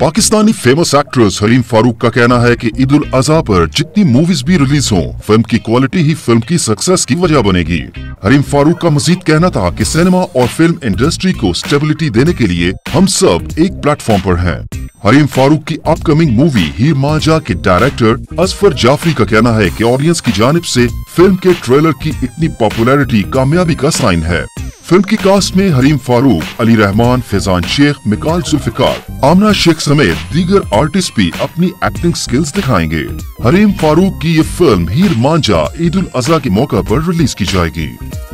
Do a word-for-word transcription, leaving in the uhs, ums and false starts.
Pakistani famous actress Hareem Farooq का कहना है कि ईद उल अजहा पर जितनी मूवीज भी रिलीज हों, फिल्म की क्वालिटी ही फिल्म की सक्सेस की वजह बनेगी। हरीम फारूक का मजीद कहना था कि सिनेमा और फिल्म इंडस्ट्री को स्टेबिलिटी देने के लिए हम सब एक प्लेटफॉर्म पर हैं। हरीम फारूक की अपकमिंग मूवी हीर मान जा के डायरेक्टर अजफर जाफरी का कहना है कि ऑडियंस की जानिब से फिल्म के ट्रेलर की इतनी पॉपुलैरिटी कामयाबी का साइन है। फिल्म की कास्ट में हरीम फारूक, अली रहमान, फैजान शेख, मिकाल जुल्फिकार, आमना शेख समेत दीगर आर्टिस्ट भी अपनी एक्टिंग स्किल्स दिखाएंगे। हरीम फारूक की ये फिल्म हीर मान जा ईद उल अजहा के मौका पर रिलीज की जाएगी।